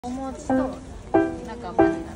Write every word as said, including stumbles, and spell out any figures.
お餅となんか混ぜた。